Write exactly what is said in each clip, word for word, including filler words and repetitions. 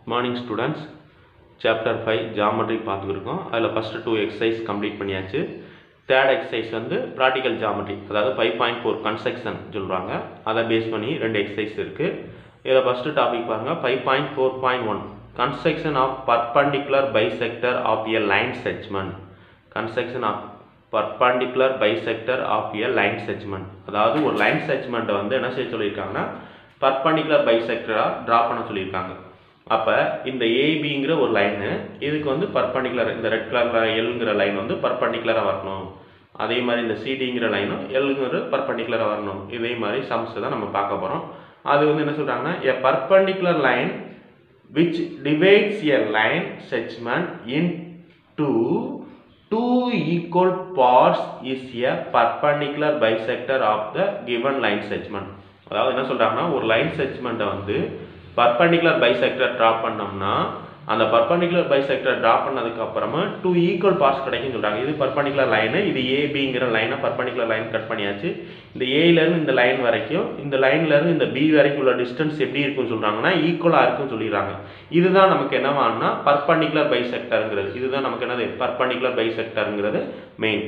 Morning students, chapter five geometry பார்த்துருக்கோம். அதில் first two exercise complete பண்ணியாச்சு. third exercise வந்து practical geometry, அதாவது five point four construction சொல்றாங்க. அதை பேஸ் பண்ணி ரெண்டு exercise இருக்கு. இதில் first topic பாருங்க five point four point one construction of perpendicular bisector of a line segment. Construction of perpendicular bisector of a line segment. அதாவது ஒரு line segment வந்து என்ன செய்ய சொல்லியிருக்காங்கன்னா perpendicular bisector draw பண்ண சொல்லியிருக்காங்க. அப்ப இந்த A B ங்கற ஒரு லைன் இதுக்கு வந்து பர்பெண்டிகுலர் இந்த ரெட் கலர்ல L ங்கற லைன் வந்து பர்பெண்டிகுலரா வரணும். அதே மாதிரி இந்த C D ங்கற லைனும் L ங்கற பர்பெண்டிகுலரா வரணும். இதே மாதிரி சம்ஸ் தான் நம்ம பார்க்க போறோம். அது வந்து என்ன சொல்றாங்கன்னா a perpendicular line which divides a line segment into two equal parts is a perpendicular bisector of the given line segment. அதாவது என்ன சொல்றாங்கன்னா ஒரு லைன் செக்மெண்ட்டை வந்து perpendicular bisector draw பண்ணோம்னா அந்த perpendicular bisector draw பண்ணதுக்கு அப்புறமா two equal parts கிடைக்கும்னு சொல்றாங்க. இது perpendicular லைன், இது A B ங்கற லைனை perpendicular லைன் கட் பண்ணியாச்சு. இந்த A ல இருந்து இந்த லைன் வரைக்கும் இந்த லைன்ல இருந்து இந்த B வரைக்கும் உள்ள டிஸ்டன்ஸ் எப்படி இருக்கும்னு சொல்றாங்கன்னா ஈக்குவலா இருக்கும்னு சொல்லிறாங்க. இதுதான் நமக்கு என்னவான்னா perpendicular bisectorங்கிறது. இதுதான் நமக்கு என்னது perpendicular bisectorங்கிறது main.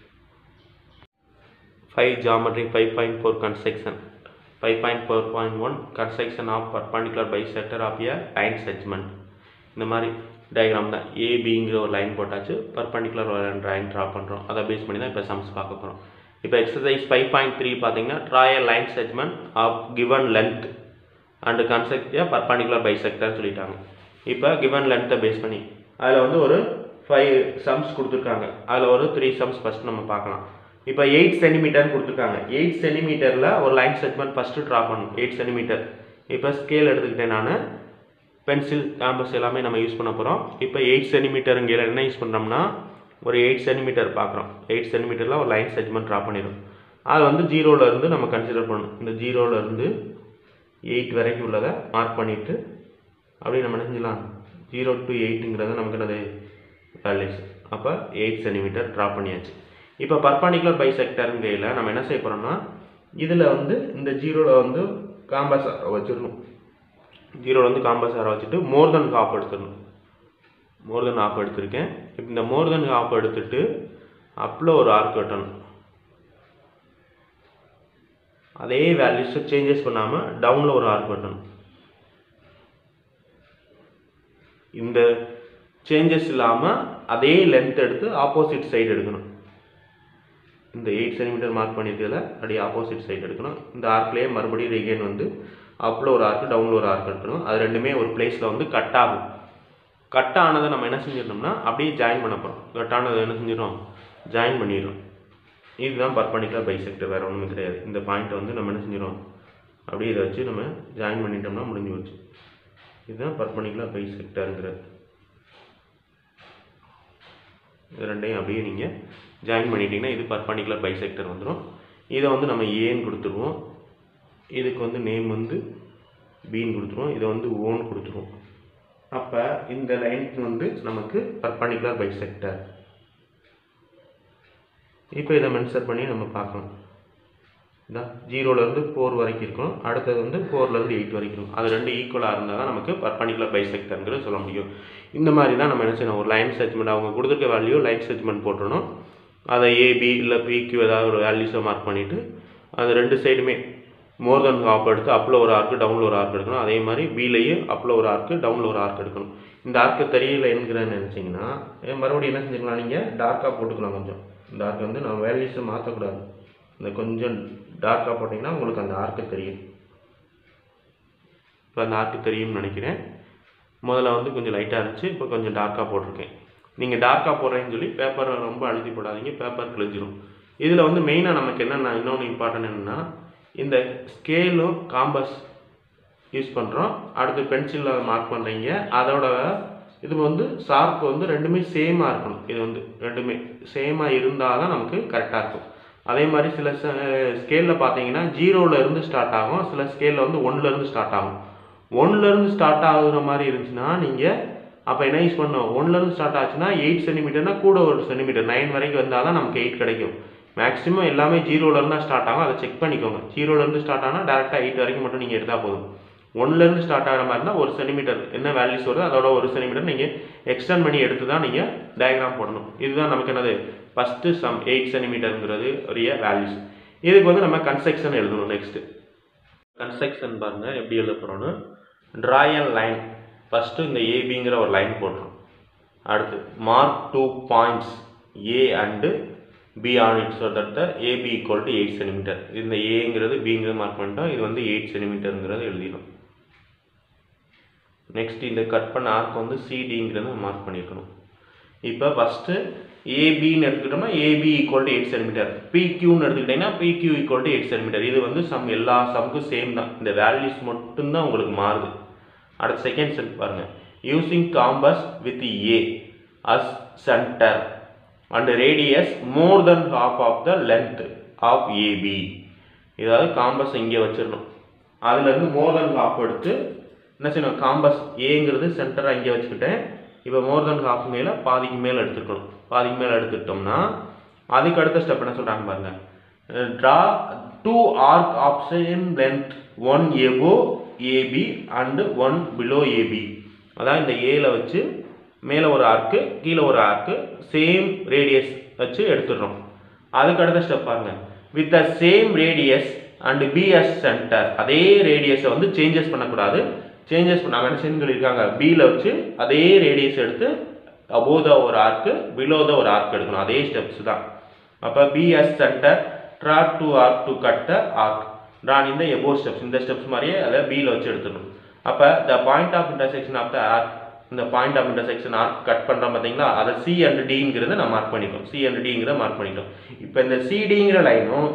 five geometry five point four construction. five point four point one construction of perpendicular bisector of a line segment. இந்த மாதிரி டயகிராம் தான். A B ங்கற ஒரு லைன் போட்டாச்சு, perpendicular ஒரு லைன் டிரா பண்றோம். அத பேஸ் பண்ணி தான் இப்ப சம்ஸ் பார்க்க போறோம். இப்போ எக்சர்சைஸ் five point three பாத்தீங்கன்னா draw a line segment of given length and construct a perpendicular bisector சொல்லிட்டாங்க. இப்போ given length பேஸ் பண்ணி அதுல வந்து ஒரு five sums கொடுத்திருக்காங்க. அதுல ஒரு three sums ஃபர்ஸ்ட் நம்ம பார்க்கலாம். இப்போ eight centimeter கொடுத்திருக்காங்க. eight centimeter ல ஒரு லைன் செக்மென்ட் ஃபர்ஸ்ட் டிரா பண்ணனும். eight centimeter. இப்போ ஸ்கேல் எடுத்துக்கிட்டேன் நான். பென்சில் காம்பஸ் எல்லாமே நம்ம யூஸ் பண்ண போறோம். இப்போ eight centimeter ங்கற என்ன யூஸ் பண்றோம்னா ஒரு eight centimeter பார்க்கறோம். eight centimeter ல ஒரு லைன் செக்மென்ட் டிரா பண்ணிரோம். அது வந்து zero ல இருந்து நம்ம கன்சிடர் பண்ணனும். இந்த zero ல இருந்து eight வரைக்கும் உள்ளத மார்க் பண்ணிட்டு அப்படியே நம்ம என்ன செஞ்சலாம் zero to eight ங்கறது நமக்கு என்னது வேல்யூஸ். அப்ப eight centimeter டிரா பண்ணியாச்சு. இப்போ perpendicular bisector ங்கேல நம்ம என்ன செய்ய போறோம்னா இதுல வந்து இந்த zero ல வந்து காம்பஸ் வச்சிரணும். zero ல வந்து காம்பஸ் ஆர வச்சிட்டு more than half எடுத்துறணும். more than half எடுத்துர்க்கேன். இப்போ இந்த more than half எடுத்துட்டு அப்ல ஒரு ஆர்க் வெட்டணும். அதே வேல்யூஸ் சேஞ்சஸ் பண்ணாம டவுன்ல ஒரு ஆர்க் வெட்டணும். இந்த சேஞ்சஸ் இல்லாம அதே லெந்த் எடுத்து ஆப்போசிட் சைடு எடுக்கணும். இந்த eight centimeter மார்க் பண்ணிட்டேல அப்படியே ஆப்போசிட் சைடு எடுக்கணும். இந்த ஆர்க்லயே மறுபடியும் ரீகெயின் வந்து அப்ல ஒரு ஆர்க் டவுன்ல ஒரு ஆர்க் எடுக்கணும். அது ரெண்டுமே ஒரு பிளேஸ்ல வந்து கட் ஆகும். கட் ஆனதை நம்ம என்ன செஞ்சிரணும்னா அப்படியே ஜாயின் பண்ணப் போறோம். கட் ஆனதை என்ன செஞ்சிரோம் ஜாயின் பண்ணிரோம். இதுதான் perpendicular bisector, வேற ஒண்ணுமே கிடையாது. இந்த பாயிண்ட் வந்து நம்ம என்ன செஞ்சிரோம் அப்படியே இத வச்சு நம்ம ஜாயின் பண்ணிட்டோம்னா முடிஞ்சு போச்சு. இதுதான் perpendicular bisectorங்கிறது. இது ரெண்டையும் அப்படியே நீங்க ஜாயின் பண்ணிட்டீங்கன்னா இது perpendicular bisector வந்துரும். இத வந்து நம்ம A ன்னு கொடுத்துருவோம். இதுக்கு வந்து நேம் வந்து B ன்னு கொடுத்துருவோம். இத வந்து O ன்னு கொடுத்துருவோம். அப்ப இந்த லைன் வந்து நமக்கு perpendicular bisector. இப்போ இத மென்ஷன் பண்ணி நம்ம பார்க்கலாம். இந்த zero ல இருந்து four வரைக்கும் இருக்கும். அடுத்து வந்து four ல இருந்து eight வரைக்கும் இருக்கும். அது ரெண்டு ஈக்குவலா இருந்தா தான் நமக்கு perpendicular bisectorங்கிறது சொல்ல முடியும். இந்த மாதிரி தான் நம்ம என்ன செய்யணும் ஒரு லைன் செக்மென்ட் அவங்க கொடுத்திருக்க வேல்யூ லைன் செக்மென்ட் போட்றணும். அதை A B இல்ல P Q ஏதாவது ஒரு வேல்யூஸை மார்க் பண்ணிட்டு அது ரெண்டு சைடுமே more than half எடுத்து அப்ல ஒரு ஆர்க் டவுன்ல ஒரு ஆர்க் எடுக்கணும். அதே மாதிரி B லயே அப்ல ஒரு ஆர்க் டவுன்ல ஒரு ஆர்க் எடுக்கணும். இந்த ஆர்க் தெரியல என்கிறேன்னு நினைச்சீங்கன்னா மறுபடியும் என்ன செஞ்சுக்கலாம் நீங்க டார்க்கா போட்டுக்கலாம். கொஞ்சம் இந்த ஆர்க் வந்து நம்ம வேல்யூஸை மாத்த கூடாது. இந்த கொஞ்சம் டார்க்கா போட்டீங்கன்னா உங்களுக்கு அந்த ஆர்க் தெரியும். இப்போ அந்த ஆர்க் தெரியும்னு நினைக்கிறேன். முதல்ல வந்து கொஞ்சம் லைட்டா இருந்துச்சு, இப்போ கொஞ்சம் டார்க்கா போட்டுருக்கேன். நீங்க டார்க்கா போடுறேன்னு சொல்லி பேப்பரை ரொம்ப அழுத்தி போடாதீங்க, பேப்பர் கிழிஞ்சிரும். இதுல வந்து மெயினா நமக்கு என்னன்னா இன்னொன்று இம்பார்ட்டன்ட் என்னன்னா இந்த ஸ்கேலும் காம்பஸ் யூஸ் பண்றோம். அடுத்து பென்சில்ல மார்க் பண்றீங்க. அதோட இது வந்து ஷார்ப் வந்து ரெண்டுமே சேமா இருக்கணும். இது வந்து ரெண்டுமே சேமா இருந்தாதான் நமக்கு கரெக்டா இருக்கும். அதே மாதிரி சில ஸ்கேல்ல பாத்தீங்கன்னா zero ல இருந்து ஸ்டார்ட் ஆகும், சில ஸ்கேல்ல வந்து one ல இருந்து ஸ்டார்ட் ஆகும். one ல இருந்து ஸ்டார்ட் ஆகுற மாதிரி இருந்துச்சுன்னா நீங்க அப்ப என்ன யூஸ் பண்ணனும் one ல இருந்து ஸ்டார்ட் ஆச்சுன்னா eight centimeter னா கூட ஒரு சென்டிமீட்டர் nine வரைக்கும் வந்தாதான் நமக்கு eight கிடைக்கும். மேக்ஸिमम எல்லாமே zero ல இருந்து ஸ்டார்ட் ஆகும். அதை செக் பண்ணிக்கோங்க. zero ல இருந்து ஸ்டார்ட் ஆனா டைரக்டா eight வரைக்கும் மட்டும் நீங்க எடுத்தா போதும். ஒன்றுலேருந்து ஸ்டார்ட் ஆகிற மாதிரி இருந்தால் ஒரு சென்டிமீட்டர் என்ன வேல்யூஸ் வருது அதோட ஒரு சென்டிமீட்டர் நீங்கள் எக்ஸ்டெண்ட் பண்ணி எடுத்து தான் நீங்கள் டயக்ராம் போடணும். இதுதான் நமக்கு என்னது ஃபஸ்ட்டு சம் எயிட் சென்டிமீட்டருங்கிறது உரிய வேல்யூஸ். இதுக்கு வந்து நம்ம கன்ஸ்ட்ரக்ஷன் எழுதணும். நெக்ஸ்ட்டு கன்ஸ்ட்ரக்ஷன் பாருங்கள் எப்படி எழுத போகிறோன்னு ட்ரா அண்ட் லைன். ஃபஸ்ட்டு இந்த ஏபிங்கிற ஒரு லைன் போடுறோம். அடுத்து mark two points A and B on it so that the A B equal to eight centimeter. இந்த ஏங்கிறது பிங்கிறது மார்க் பண்ணிட்டோம். இது வந்து எயிட் சென்டிமீட்டருங்கிறது எழுதிடும். நெக்ஸ்ட் இந்த கட் பண்ண ஆர்க் வந்து சிடிங்கிறத மார்க் பண்ணியிருக்கணும். இப்போ ஃபஸ்ட்டு ஏபின்னு எடுத்துக்கிட்டோம்னா AB equal to eight centimetre, பிக்யூன்னு எடுத்துக்கிட்டிங்கன்னா PQ equal to eight centimetre. இது வந்து சம் எல்லா சம்முக்கும் சேம் தான். இந்த வேல்யூஸ் மட்டும்தான் உங்களுக்கு மாறுது. அடுத்த செகண்ட் செட் பாருங்கள். Using compass with A as centre and radius more than half of the length of A B. இதாவது காம்பஸ் இங்கே வச்சிடணும். அதுலேருந்து மோர் தென் ஹாஃப் எடுத்து என்ன செய்யணும், காம்பஸ் ஏங்கிறது சென்டராக இங்கே வச்சுக்கிட்டேன். இப்போ மோர் தென் ஹாஃப் மேலே பாதிக்கு மேலே எடுத்துக்கணும். பாதிக்கு மேலே எடுத்துக்கிட்டோம்னா அதுக்கு அடுத்த ஸ்டெப் என்ன சொல்கிறாங்க பாருங்கள். Draw two arc of same length, one above AB and one below AB. அதான் இந்த ஏல வச்சு மேலே ஒரு ஆர்க்கு கீழே ஒரு ஆர்க்கு சேம் ரேடியஸ் வச்சு எடுத்துடுறோம். அதுக்கு அடுத்த ஸ்டெப் பாருங்கள். With the same radius and B as centre. அதே ரேடியஸை வந்து சேஞ்சஸ் பண்ணக்கூடாது. சேஞ்சஸ் பண்ணாங்க என்ன சொல்லியிருக்காங்க, பியில் வச்சு அதே ரேடியஸ் எடுத்து அபோவ் த ஒரு ஆர்க்கு பிலோ த ஒரு ஆர்க் எடுக்கணும். அதே ஸ்டெப்ஸ் தான். அப்போ B as centre draw two arc to cut the arc drawn இந்த எபோ ஸ்டெப்ஸ். இந்த ஸ்டெப்ஸ் மாதிரியே அதை பியில் வச்சு எடுத்துடணும். அப்போ the point of intersection of the arc, இந்த point of intersection arc cut பண்ணுறோம் பார்த்தீங்களா, அதை சி அண்ட் டிங்கிறத நான் மார்க் பண்ணிட்டோம். சி அண்ட் டிங்கிறத மார்க் பண்ணிட்டோம். இப்போ இந்த சிடிங்கிற லைனும்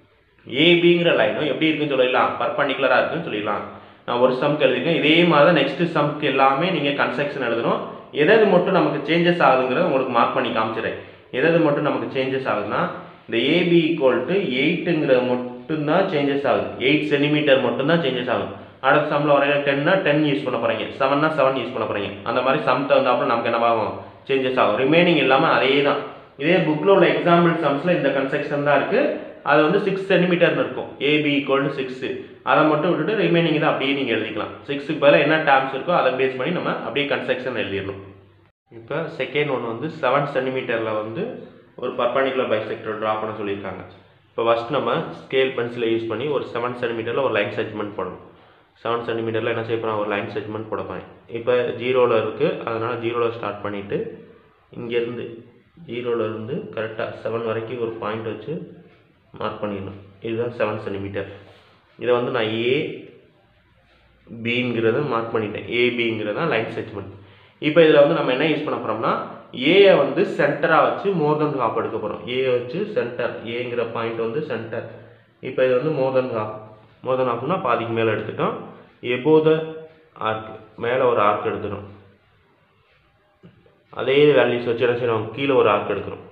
ஏபிங்கிற லைனும் எப்படி இருக்குன்னு சொல்லிடலாம், பர்பண்டிகுலராக இருக்குன்னு சொல்லிடலாம். நான் ஒரு சம்க்கு எழுதிருக்கேன். இதே மாதிரி தான் நெக்ஸ்ட் சம்க்கு எல்லாமே நீங்கள் கன்ஸ்ட்ரக்ஷன் எழுதணும். எதாவது மட்டும் நமக்கு சேஞ்சஸ் ஆகுதுங்கிறத உங்களுக்கு மார்க் பண்ணி காமிச்சிடுறேன். எதாவது மட்டும் நமக்கு சேஞ்சஸ் ஆகுதுன்னா இந்த ஏபி ஈக்குவல் டு எயிட்டுங்கிறது மட்டும்தான் சேஞ்சஸ் ஆகுது. எயிட் சென்டிமீட்டர் மட்டும்தான் சேஞ்சஸ் ஆகுது. அடுத்த சம்மில் வரையில டென்னா டென் யூஸ் பண்ண போகிறீங்க, செவன்னா செவன் யூஸ் பண்ண போகிறீங்க. அந்த மாதிரி சம் தகுந்தாப்புல நமக்கு என்ன ஆகும், சேஞ்சஸ் ஆகும். ரிமைனிங் இல்லாமல் அதே தான். இதே புக்கில் உள்ள எக்ஸாம்பிள் சம்ஸில் இந்த கன்ஸ்ட்ரக்ஷன் தான் இருக்குது. அது வந்து சிக்ஸ் சென்டிமீட்டர்னு இருக்கும். AB equal to six. அதை மட்டும் விட்டுட்டு ரிமைனிங் தான் அப்படியே நீங்கள் எழுதிக்கலாம். சிக்ஸுக்கு பதிலாக என்ன டேர்ம்ஸ் இருக்கோ அதை பேஸ் பண்ணி நம்ம அப்படியே கன்ஸ்ட்ரக்ஷன் எழுதிடணும். இப்போ செகண்ட் ஒன் வந்து செவன் சென்டிமீட்டரில் வந்து ஒரு பர்பண்டிகுலர் பைசெக்டர் ட்ரா பண்ண சொல்லியிருக்காங்க. இப்போ ஃபஸ்ட் நம்ம ஸ்கேல் பென்சிலை யூஸ் பண்ணி ஒரு செவன் சென்டிமீட்டரில் ஒரு லைன் செக்மெண்ட் போடணும். செவன் சென்டிமீட்டரில் என்ன செய்ய போகிறோம், ஒரு லைன் செக்மெண்ட் போட போகிறேன். இப்போ ஜீரோவில் இருக்குது, அதனால் ஜீரோவில் ஸ்டார்ட் பண்ணிவிட்டு இங்கேருந்து ஜீரோவில் இருந்து கரெக்டாக செவன் வரைக்கும் ஒரு பாயிண்ட் வச்சு மார்க் பண்ணிடணும். இதுதான் செவன் சென்டிமீட்டர். இதை வந்து நான் ஏ பிங்கிறத மார்க் பண்ணிட்டேன். ஏபிங்கிறதா லைன் செக்மெண்ட். இப்போ இதில் வந்து நம்ம என்ன யூஸ் பண்ண போகிறோம்னா ஏயை வந்து சென்டராக வச்சு மோர் தென் ஹாஃப் எடுக்க போகிறோம். ஏ வச்சு சென்டர், ஏங்கிற பாயிண்ட் வந்து சென்டர். இப்போ இது வந்து மோர் தென் ஹாஃப். மோர் தென் ஹாஃப்னா பாதிக்கு மேலே எடுத்துட்டோம். எபோ த ஆர்க், மேலே ஒரு ஆர்க் எடுத்துடும். அதே வேல்யூஸ் வச்சு என்ன செய்யணும், கீழே ஒரு ஆர்க் எடுக்கிறோம்.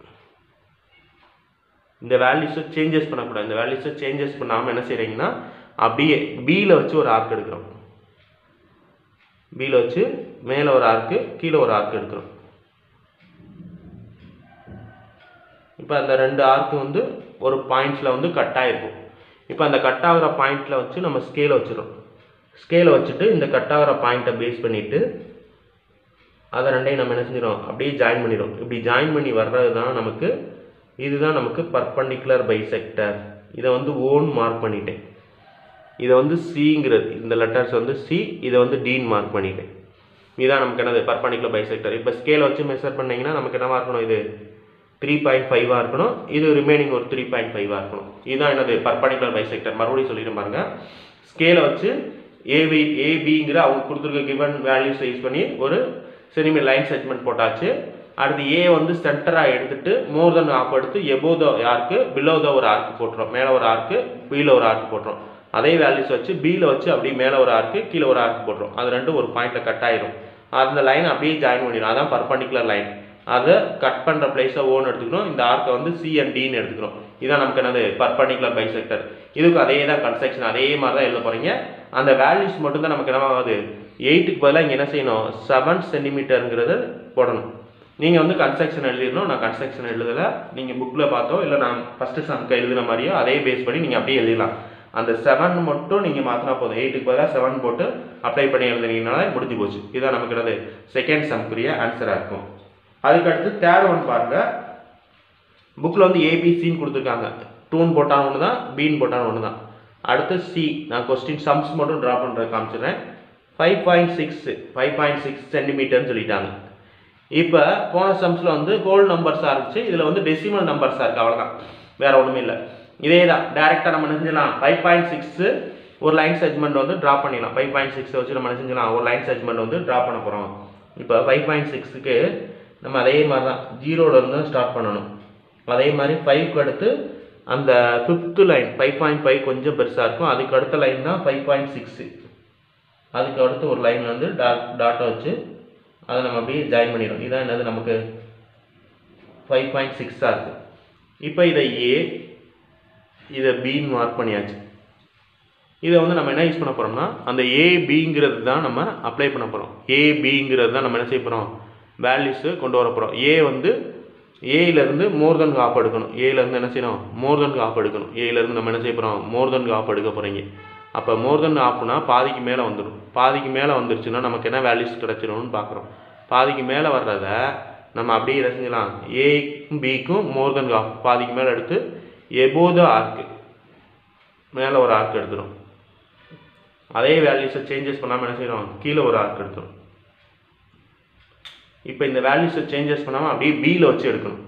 இந்த வேல்யூஸை சேஞ்சஸ் பண்ணக்கூடாது. இந்த வேல்யூஸை சேஞ்சஸ் பண்ணாமல் என்ன செய்கிறீங்கன்னா அப்படியே பியில் வச்சு ஒரு ஆர்க் எடுக்கிறோம். பியில் வச்சு மேலே ஒரு ஆர்க்கு கீழே ஒரு ஆர்க் எடுக்கிறோம். இப்போ அந்த ரெண்டு ஆர்க்கு வந்து ஒரு பாயிண்ட்ஸில் வந்து கட் ஆகிருக்கும். இப்போ அந்த கட் ஆகிற பாயிண்டில் வச்சு நம்ம ஸ்கேலை வச்சுருவோம். ஸ்கேலை வச்சுட்டு இந்த கட் ஆகிற பாயிண்ட்டை பேஸ் பண்ணிவிட்டு அதை ரெண்டையும் நம்ம என்ன செஞ்சிடும், அப்படியே ஜாயின் பண்ணிடும். இப்படி ஜாயின் பண்ணி வர்றது தான் நமக்கு, இதுதான் நமக்கு பர்பண்டிகுலர் பைசெக்டர். இதை வந்து ஓன் மார்க் பண்ணிட்டேன். இதை வந்து சிங்கிறது, இந்த லெட்டர்ஸ் வந்து சி, இதை வந்து டின்னு மார்க் பண்ணிட்டேன். இதுதான் நமக்கு என்னது பர்பண்டிகுலர் பைசெக்டர். இப்போ ஸ்கேலை வச்சு மெஷர் பண்ணிங்கன்னா நமக்கு என்னவா இருக்கணும், இது த்ரீ பாயிண்ட் ஃபைவாக இருக்கணும். இது ரிமைனிங் ஒரு த்ரீ பாயிண்ட் ஃபைவாக இருக்கணும். இதுதான் என்னது பர்பண்டிகுலர் பைசெக்டர். மறுபடியும் சொல்லிட்டு பாருங்க. ஸ்கேலை வச்சு ஏபி ஏபிங்கிற அவங்க கொடுத்துருக்க கிவன் வேல்யூஸ் யூஸ் பண்ணி ஒரு சென்டிமீட்டர் லைன் செக்மெண்ட் போட்டாச்சு. அடுத்து ஏ வந்து சென்டராக எடுத்துட்டு மோர் தென் ஆப் எடுத்து எபோ த ஆர்க்கு பிலோ த ஒரு ஆர்க்கு போட்டுரும். மேலே ஒரு ஆர்க்கு பியில் ஒரு ஆர்க்கு போட்டுரும். அதே வேல்யூஸ் வச்சு பியில் வச்சு அப்படியே மேலே ஒரு ஆர்க்கு கீழே ஒரு ஆர்க்கு போட்டுரும். அது ரெண்டும் ஒரு பாயிண்ட்டில் கட் ஆயிரும். அந்த லைன் அப்படியே ஜாயின் பண்ணிடும். அதான் பர்பண்டிகுலர் லைன். அதை கட் பண்ணுற பிளேஸை ஓன் எடுத்துக்கணும். இந்த ஆர்க்கை வந்து சி அண்ட் டின்னு எடுத்துக்கணும். இதான் நமக்கு என்னது பர்பண்டிகுலர் பைசெக்டர். இதுக்கு அதே தான் கன்ஸ்ட்ரக்ஷன், அதே மாதிரி தான் எழுத போகிறீங்க. அந்த வேல்யூஸ் மட்டும் தான் நமக்கு என்னவாகுது, எயிட்டுக்கு பதிலாக இங்கே என்ன செய்யணும், செவன் சென்டிமீட்டருங்கிறத போடணும். நீங்கள் வந்து கன்ஸ்ட்ரக்ஷன் எழுதிடணும். நான் கன்ஸ்ட்ரக்ஷன் எழுதலை, நீங்கள் புக்கில் பார்த்தோ இல்லை நான் ஃபஸ்ட்டு சம்க்கு எழுதுன மாதிரியோ அதே பேஸ் பண்ணி நீங்கள் அப்படியே எழுதிடலாம். அந்த செவன் மட்டும் நீங்கள் மாற்றினா போதும். எயிட்டுக்கு பதிலாக செவன் போட்டு அப்ளை பண்ணி எழுதுனீங்கனால முடிஞ்சு போச்சு. இதுதான் நமக்கு என்னது செகண்ட் சம்க்குரிய ஆன்சராக இருக்கும். அதுக்கடுத்து தேர்ட் ஒன் பாருங்கள். புக்கில் வந்து ஏபிசின்னு கொடுத்துருக்காங்க. டூன்னு போட்டால் ஒன்று தான், பின்னு போட்டால் ஒன்று தான். அடுத்து சி, நான் கொஸ்டின் சம்ஸ் மட்டும் ட்ரா பண்ணுறது காமிச்சிடுறேன். Five point six five point six சென்டிமீட்டர்னு சொல்லிட்டாங்க. இப்போ போன சம்ஸில் வந்து ஹோல் நம்பர்ஸாக இருந்துச்சு, இதில் வந்து டெசிமல் நம்பர்ஸாக இருக்குது, அவ்வளோதான், வேறு ஒன்றுமே இல்லை. இதே தான் டேரெக்டாக நம்ம என்ன செஞ்சலாம், ஃபைவ் பாயிண்ட் சிக்ஸு ஒரு லைன் செக்மெண்ட் வந்து ட்ரா பண்ணிடலாம். ஃபைவ் பாயிண்ட் சிக்ஸை வச்சு நம்ம என்ன செஞ்சலாம், ஒரு லைன் செக்மெண்ட் வந்து ட்ரா பண்ண போகிறோம். இப்போ ஃபைவ் பாயிண்ட் சிக்ஸுக்கு நம்ம அதே மாதிரி தான் ஜீரோலேருந்து ஸ்டார்ட் பண்ணணும். அதே மாதிரி ஃபைவ்க்கு அடுத்து அந்த fifth line five point five கொஞ்சம் பெருசாக இருக்கும், அதுக்கு அடுத்த லைன் தான் ஃபைவ் பாயிண்ட் சிக்ஸு. அதுக்கு அடுத்து ஒரு லைன் வந்து டாட் டாட்டை வச்சு அதை நம்ம அப்படியே ஜாயின் பண்ணிடும். இதான் என்னது நமக்கு ஃபைவ் பாயிண்ட் சிக்ஸாக இருக்குது. இப்போ இதை ஏ, இதை பின்னு மார்க் பண்ணியாச்சு. இதை வந்து நம்ம என்ன யூஸ் பண்ண போகிறோம்னா, அந்த ஏபிங்கிறது தான் நம்ம அப்ளை பண்ண போகிறோம். ஏபிங்கிறது தான் நம்ம என்ன செய்ய போகிறோம், வேல்யூஸு கொண்டு வர போகிறோம். ஏ வந்து ஏயிலேருந்து மோர் தென் ஹாஃப் எடுக்கணும். ஏலேருந்து என்ன செய்யணும், மோர் தென் ஹாஃப் எடுக்கணும். ஏயிலேருந்து நம்ம என்ன செய்ய போகிறோம், மோர் தென் ஹாஃப் எடுக்க போகிறீங்க. அப்போ மோர் தென் ஹாஃப்னா பாதிக்கு மேலே வந்துடும். பாதிக்கு மேலே வந்துருச்சுன்னா நமக்கு என்ன வேல்யூஸ் கிடச்சிடும்னு பார்க்குறோம். பாதிக்கு மேலே வர்றத நம்ம அப்படியே என்ன செஞ்சலாம், ஏக்கும் பிக்கும் மோர் தென் ஹாஃப் பாதிக்கு மேலே எடுத்து எபோத ஆர்க்கு மேலே ஒரு ஆர்க் எடுத்துடும். அதே வேல்யூஸை சேஞ்சஸ் பண்ணாமல் என்ன செய்யணும், கீழே ஒரு ஆர்க் எடுத்துடும். இப்போ இந்த வேல்யூஸை சேஞ்சஸ் பண்ணாமல் அப்படியே பியில் வச்சு எடுக்கணும்.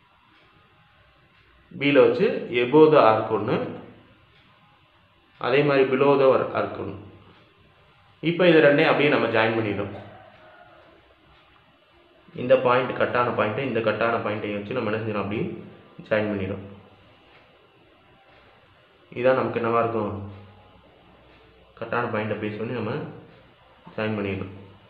பியில் வச்சு எபோத ஆர்க் ஒன்று, அதே மாதிரி பிலோத ஒரு ஆர்க் ஒன்று. இப்போ இது ரெண்டையும் அப்படியே நம்ம ஜாயின் பண்ணிடுறோம். இந்த பாயிண்ட் கட்டான பாயிண்ட்டை இந்த கட்டான பாயிண்ட்டையும் வச்சு நம்ம என்ன செஞ்சோம், அப்படியே ஜாயின் பண்ணிடும். இதான் நமக்கு என்னவா இருக்கும், கட்டான பாயிண்ட்டை பேஸ் பண்ணி நம்ம ஜாயின் பண்ணிடணும்.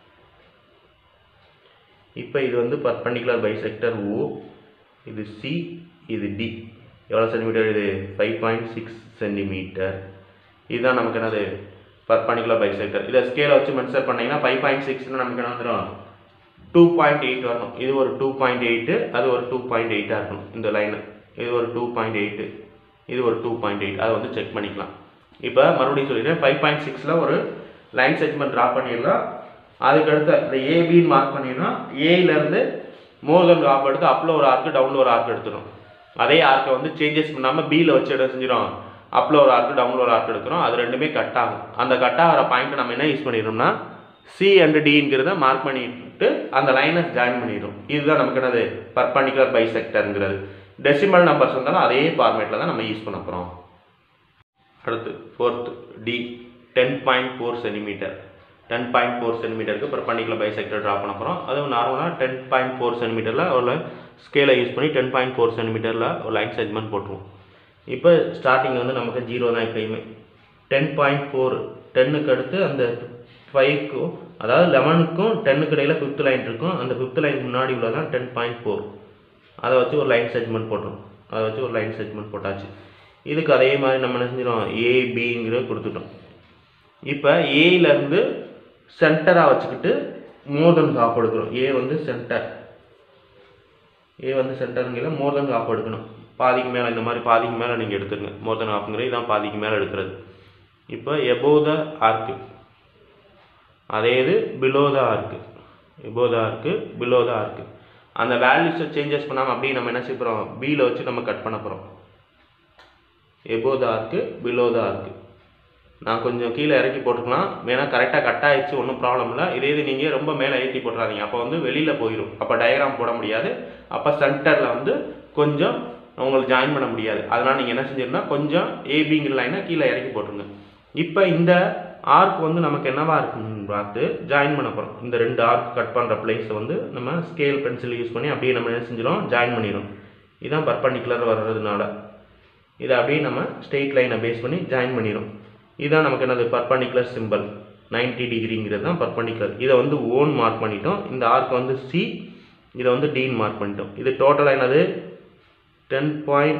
இப்போ இது வந்து பர்பெண்டிகுலர் பைசெக்டர் ஓ, இது சி, இது டி. எவ்வளோ சென்டிமீட்டர் இது, ஃபைவ் பாயிண்ட் சிக்ஸ் சென்டிமீட்டர். இதுதான் நமக்கு என்னது பர்பெண்டிகுலர் பைசெக்டர். இதை ஸ்கேலை வச்சு மென்சர் பண்ணிங்கன்னா ஃபைவ் பாயிண்ட் சிக்ஸ்னு நமக்கு என்ன வந்துடும், டூ பாயிண்ட் எயிட் வரணும். இது ஒரு டூ பாயிண்ட் எயிட்டு, அது ஒரு டூ பாயிண்ட் எயிட்டாக இருக்கணும். இந்த லைனு இது ஒரு டூ பாயிண்ட் எயிட்டு, இது ஒரு டூ பாயிண்ட் எயிட், அதை வந்து செக் பண்ணிக்கலாம். இப்போ மறுபடியும் சொல்லிடுறேன், ஃபைவ் பாயிண்ட் சிக்ஸில் ஒரு லைன் செக்மெண்ட் ட்ரா பண்ணிடலாம். அதுக்கடுத்து இந்த ஏபின்னு மார்க் பண்ணிடலாம். ஏயிலேருந்து மோர் தென் ஹாஃப் எடுத்து அப்பில் ஒரு ஆர்க்கு டவுனில் ஒரு ஆர்க் எடுத்துடும். அதே ஆர்க்கை வந்து சேஞ்சஸ் பண்ணாமல் பியில் வச்சு என்ன செஞ்சிடும், அப்பில் ஒரு ஆர்க்கு டவுனில் ஒரு ஆர்க் எடுக்கிறோம். அது ரெண்டுமே கட் ஆகும். அந்த கட் ஆகிற பாயிண்ட்டை நம்ம என்ன யூஸ் பண்ணிடுறோம்னா, சி அண்ட் டிங்கிறத மார்க் பண்ணிட்டு அந்த லைனை ஜாயின் பண்ணிடும். இதுதான் நமக்கு என்னது பர்பெண்டிகுலர் பைசெக்டருங்கிறது. டெசிமல் நம்பர்ஸ் இருந்தாலும் அதே ஃபார்மேட்டில் தான் நம்ம யூஸ் பண்ண போகிறோம். அடுத்து fourth D, ten point four centimetre. Ten point four சென்டிமீட்டருக்கு பர்பெண்டிகுலர் பைசெக்டர் ட்ரா பண்ண போகிறோம். அதுவும் நார்மலாக டென் பாயிண்ட் ஃபோர் சென்டிமீட்டரில் ஒரு ஸ்கேலை யூஸ் பண்ணி டென் பாயிண்ட் ஃபோர் சென்டிமீட்டரில் ஒரு லைன் செக்மெண்ட் போட்டுருவோம். இப்போ ஸ்டார்டிங் வந்து நமக்கு ஜீரோ தான் எப்பயுமே. டென் பாயிண்ட் ஃபோர் டென்னுக்கு அடுத்து அந்த ஃபைவ்க்கும், அதாவது லெவனுக்கும் டென்னுக்கு இடையில் ஃபிஃப்த் லைன் இருக்கும். அந்த ஃபிஃப்த் லைன் முன்னாடி உள்ளதான் டென் பாயிண்ட் ஃபோர். அதை வச்சு ஒரு லைன் செக்மெண்ட் போட்டுரும். அதை வச்சு ஒரு லைன் செக்மெண்ட் போட்டாச்சு. இதுக்கு அதே மாதிரி நம்ம என்ன செஞ்சிடும், ஏபிங்கிற கொடுத்துட்டோம். இப்போ ஏயிலேருந்து சென்டராக வச்சுக்கிட்டு மோர் தென் ஹாஃப் எடுக்கிறோம். ஏ வந்து சென்டர், ஏ வந்து சென்டருங்கிற மோர் தென் ஹாஃப் எடுக்கணும். பாதிக்கு மேலே இந்த மாதிரி பாதிக்கு மேலே நீங்கள் எடுத்துருங்க. மோர் தென் ஹாஃப்ங்கிறது இதான் பாதிக்கு மேலே எடுக்கிறது. இப்போ எபோவ் த ஆர்க்கு, அதே இது below the arc, above the arc below the arc. அந்த வேல்யூஸை சேஞ்சஸ் பண்ணாமல் அப்படியே நம்ம என்ன செய்ய போகிறோம், பியில் வச்சு நம்ம கட் பண்ண போகிறோம். Above the arc below the arc. நான் கொஞ்சம் கீழே இறக்கி போட்டுக்கலாம், வேணால் கரெக்டாக கட் ஆகிடுச்சு, ஒன்றும் ப்ராப்ளம் இல்லை. இதே இது நீங்கள் ரொம்ப மேலே ஏற்றி போட்டுறாதீங்க, அப்போ வந்து வெளியில் போயிடும். அப்போ டயக்ராம் போட முடியாது. அப்போ சென்டரில் வந்து கொஞ்சம் உங்களுக்கு ஜாயின் பண்ண முடியாது. அதனால் நீங்கள் என்ன செஞ்சிருந்தா கொஞ்சம் ஏபிங்கிற லைனை கீழே இறக்கி போட்டுருங்க. இப்போ இந்த ஆர்க் வந்து நமக்கு என்னவா இருக்குன்னு பார்த்து ஜாயின் பண்ண போகிறோம். இந்த ரெண்டு ஆர்க் கட் பண்ணுற பிளேஸை வந்து நம்ம ஸ்கேல் பென்சில் யூஸ் பண்ணி அப்படியே நம்ம என்ன செஞ்சிடும், ஜாயின் பண்ணிடும். இதுதான் பர்பெண்டிகுலர் வர்றதுனால இதை அப்படியே நம்ம ஸ்ட்ரெயிட் லைனை பேஸ் பண்ணி ஜாயின் பண்ணிடும். இதுதான் நமக்கு என்னது பர்பெண்டிகுலர் சிம்பிள். நைன்டி டிகிரிங்கிறது தான் பர்பெண்டிகுலர். இதை வந்து ஓன் மார்க் பண்ணிட்டோம். இந்த ஆர்க் வந்து சி, இதை வந்து டின்னு மார்க் பண்ணிட்டோம். இது டோட்டலாக என்னது டென் பாயிண்ட்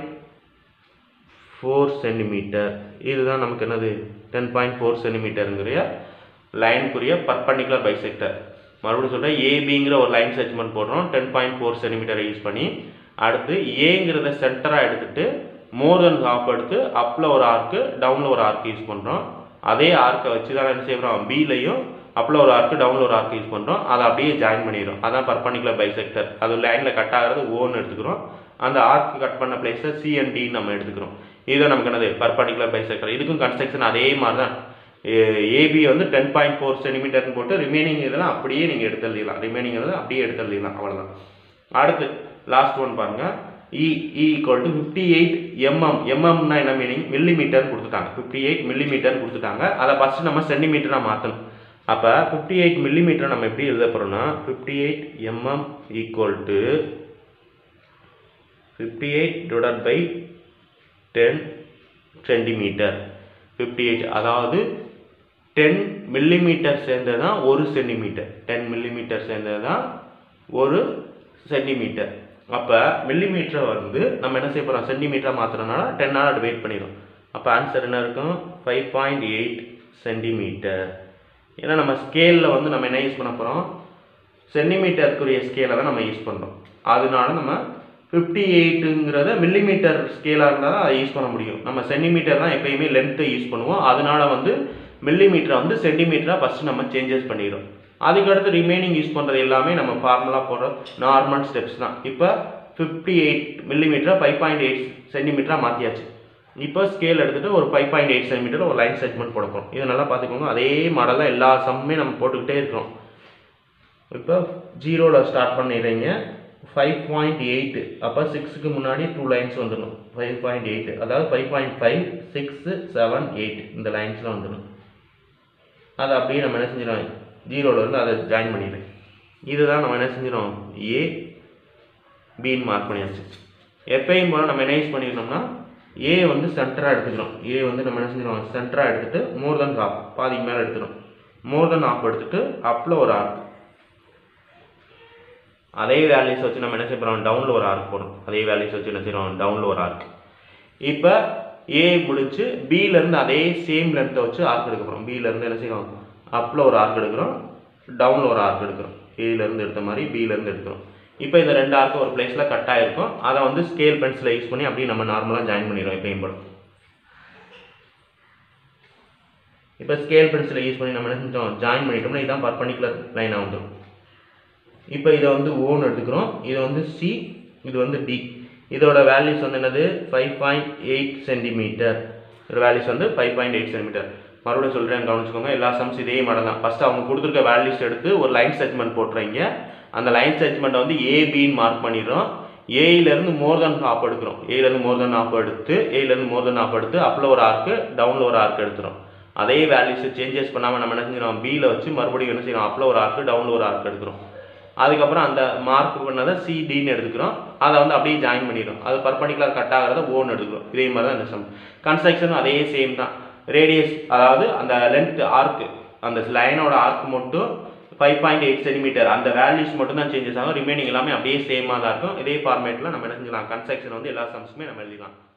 ஃபோர் சென்டிமீட்டர். இதுதான் நமக்கு என்னது டென் பாயிண்ட் ஃபோர் சென்டிமீட்டருங்கிற லைனுக்குரிய பர்பெண்டிகுலர் பைசெக்டர். மறுபடியும் சொல்கிறேன், ஏபிங்கிற ஒரு லைன் செக்மெண்ட் போடுறோம் டென் பாயிண்ட் ஃபோர் சென்டிமீட்டரை யூஸ் பண்ணி. அடுத்து ஏங்கிறத சென்டராக எடுத்துகிட்டு மோர் தென் ஹாஃப் எடுத்து அப்பில் ஒரு ஆர்க்கு டவுனில் ஒரு ஆர்க்கு யூஸ் பண்ணுறோம். அதே ஆர்க்கை வச்சு தான் என்ன செய்கிறோம், பிலையும் அப்பில் ஒரு ஆர்க்கு டவுனில் ஒரு ஆர்க்கு யூஸ் பண்ணுறோம். அதை அப்படியே ஜாயின் பண்ணிடுறோம். அதான் பர்பண்டிகுலர் பைசெக்டர். அது லைனில் கட் ஆகிறது ஓன்னு எடுத்துக்கிறோம். அந்த ஆர்க்கு கட் பண்ண பிளேஸை சிஎன்டின்னு நம்ம எடுத்துக்கிறோம். இதுதான் நமக்கு என்னது பர்பண்டிகுலர் பைசெக்டர். இதுக்கும் கன்ஸ்ட்ரக்ஷன் அதே மாதிரி தான். ஏபி வந்து டென் பாயிண்ட் ஃபோர் சென்டிமீட்டர்னு போட்டு ரிமைனிங் இதெல்லாம் அப்படியே நீங்கள் எடுத்து எழுதிடலாம். ரிமைனிங் இதெல்லாம் அப்படியே எடுத்து எழுதிடலாம். அவ்வளோதான். அடுத்து லாஸ்ட் ஒன் பாருங்கள். E equal to fifty eight mm. எம்எம்னா என்ன மீனிங், மில்லிமீட்டர் கொடுத்துட்டாங்க. ஃபிஃப்டி எயிட் மில்லிமீட்டர் கொடுத்துட்டாங்க. அதை ஃபஸ்ட்டு நம்ம சென்டிமீட்டராக மாற்றணும். அப்போ ஃபிஃப்டி எயிட் மில்லிமீட்டர் நம்ம எப்படி எழுத போகிறோம்னா, fifty eight mm equal to fifty eight divide by ten centimetre. Fifty eight அதாவது டென் மில்லிமீட்டர் சேர்ந்தது தான் ஒரு சென்டிமீட்டர். டென் மில்லிமீட்டர் சேர்ந்தது தான் ஒரு சென்டிமீட்டர். அப்போ மில்லிமீட்டரை வந்து நம்ம என்ன செய்ய போகிறோம், சென்டிமீட்டராக மாற்றுறதுனால டென்னால் டிவைட் பண்ணிடும். அப்போ ஆன்சர் என்ன இருக்கும், ஃபைவ் பாயிண்ட் எயிட் சென்டிமீட்டர். ஏன்னா நம்ம ஸ்கேலில் வந்து நம்ம என்ன யூஸ் பண்ண போகிறோம், சென்டிமீட்டருக்குரிய ஸ்கேலை தான் நம்ம யூஸ் பண்ணுறோம். அதனால நம்ம ஃபிஃப்டி எயிட்டுங்கிறத மில்லிமீட்டர் ஸ்கேலாக இருந்தால் தான் அதை யூஸ் பண்ண முடியும். நம்ம சென்டிமீட்டர் தான் எப்பயுமே லென்த்தை யூஸ் பண்ணுவோம். அதனால வந்து மில்லிமீட்டரை வந்து சென்டிமீட்டராக ஃபஸ்ட்டு நம்ம சேஞ்சஸ் பண்ணிடுறோம். அதுக்கடுத்து ரிமைனிங் யூஸ் பண்ணுறது எல்லாமே நம்ம ஃபார்முலா போடுற நார்மல் ஸ்டெப்ஸ் தான். இப்போ ஃபிஃப்டி எயிட் மில்லிமீட்டரை ஃபைவ் பாயிண்ட் எயிட் சென்டிமீட்டராக மாற்றியாச்சு. இப்போ ஸ்கேல் எடுத்துகிட்டு ஒரு ஃபைவ் பாயிண்ட் எயிட் சென்டிமீட்டர் ஒரு லைன் செக்மெண்ட் போட போகிறோம். இதை நல்லா பார்த்துக்கோங்க. அதே மாடல் தான் எல்லா சம்மே நம்ம போட்டுக்கிட்டே இருக்கிறோம். இப்போ ஜீரோவில் ஸ்டார்ட் பண்ணிடுறீங்க. ஃபைவ் பாயிண்ட் எயிட்டு அப்போ சிக்ஸுக்கு முன்னாடி டூ லைன்ஸ் வந்துடணும். ஃபைவ் பாயிண்ட் எயிட்டு அதாவது five point five six seven eight இந்த லைன்ஸில் வந்துடணும். அதை அப்படியே நம்ம என்ன செஞ்சிடும், ஜீரோவில் இருந்து அதை ஜாயின் பண்ணிடுறேன். இதுதான் நம்ம என்ன செஞ்சிடும், ஏ பின்னு மார்க் பண்ணியாச்சு. எப்பயும் போல் நம்ம என்ன யூஸ் பண்ணிக்கணும்னா, ஏ வந்து சென்டராக எடுத்துக்கிறோம். ஏ வந்து நம்ம என்ன செஞ்சிடும், சென்டராக எடுத்துகிட்டு மோர் தென் ஹாஃப் பாதிக்கு மேலே எடுத்துடும். மோர் தென் ஹாஃப் எடுத்துகிட்டு அப்பில் ஒரு ஆர்க். அதே வேல்யூஸ் வச்சு நம்ம என்ன செய்யறோம், டவுனில் ஒரு ஆர்க் போடும். அதே வேல்யூஸ் வச்சு என்ன செய்யறோம், டவுனில் ஒரு ஆர்க். இப்போ ஏ முடிச்சு பியிலேருந்து அதே சேம் லென்த்தை வச்சு ஆர்க் எடுக்க போகிறோம். பியிலேருந்து என்ன செய்யறோம், அப்பில் ஒரு ஆர்க் எடுக்கிறோம், டவுனில் ஒரு ஆர்க் எடுக்கிறோம். ஏலேருந்து எடுத்த மாதிரி பியிலேருந்து எடுக்கிறோம். இப்போ இந்த ரெண்டு ஆர்க்கு ஒரு பிளேஸில் கட் ஆகிருக்கும். அதை வந்து ஸ்கேல் பென்சிலை யூஸ் பண்ணி அப்படியே நம்ம நார்மலாக ஜாயின் பண்ணிடுவோம். எப்பயும் போல இப்போ ஸ்கேல் பென்சிலை யூஸ் பண்ணி நம்ம என்ன செஞ்சோம், ஜாயின் பண்ணிட்டோம்னா இதுதான் பர்பண்டிகுலர் லைனாக வந்துடும். இப்போ இதை வந்து ஓன்னு எடுத்துக்கிறோம். இது வந்து சி, இது வந்து டி. இதோட வேல்யூஸ் வந்து என்னது, ஃபைவ் பாயிண்ட் எயிட் சென்டிமீட்டர். இதோட வேல்யூஸ் வந்து ஃபைவ் பாயிண்ட் எயிட் சென்டிமீட்டர். மறுபடியும் சொல்கிறேன், கவனிச்சுக்கோங்க. எல்லா சம்ஸ் இதே மாடல் தான். ஃபஸ்ட்டு அவங்க கொடுத்துருக்க வேல்யூஸ் எடுத்து ஒரு லைன் செக்மெண்ட் போட்டுறீங்க. அந்த லைன் செக்மெண்ட்டை வந்து ஏபின்னு மார்க் பண்ணிடுறோம். ஏயிலேருந்து மோர் தென் ஹாஃப் எடுக்கிறோம். ஏயிலேருந்து மோர் தென் ஹாஃப் எடுத்து ஏயிலேருந்து மோர் தென் ஹாஃப் எடுத்து அப்பில் ஒரு ஆர்க்கு டவுனில் ஒரு ஆர்க் எடுத்துரும். அதே வேல்யூஸை சேஞ்சஸ் பண்ணாமல் நம்ம என்ன செஞ்சிடும், பியில் வச்சு மறுபடியும் என்ன செய்யணும், அப்பில் ஒரு ஆர்க்கு டவுனில் ஒரு ஆர்க் எடுக்கிறோம். அதுக்கப்புறம் அந்த மார்க் பண்ணதை சிடின்னு எடுத்துக்கிறோம். அதை வந்து அப்படியே ஜாயின் பண்ணிடும். அது பர்பண்டிகுலர் கட் ஆகிறத ஓன்னு எடுத்துக்கிறோம். இதே மாதிரி தான் இந்த சம். கன்ஸ்ட்ரக்ஷனும் அதே சேம் தான். ரேடியஸ் அதாவது அந்த லென்த் ஆர்க்கு, அந்த லைனோட ஆர்க் மட்டும் ஃபைவ் பாயிண்ட் எயிட் சென்டிமீட்டர். அந்த வேல்யூஸ் மட்டும் தான் சேஞ்சஸ் ஆகும். ரிமைனிங் எல்லாமே அப்படியே சேமாக தான் இருக்கும். இதே ஃபார்மேட்டில் நம்ம என்ன செஞ்சலாம், கன்ஸ்ட்ரக்ஷன் வந்து எல்லா சம்ஸுமே நம்ம எழுதிக்கலாம்.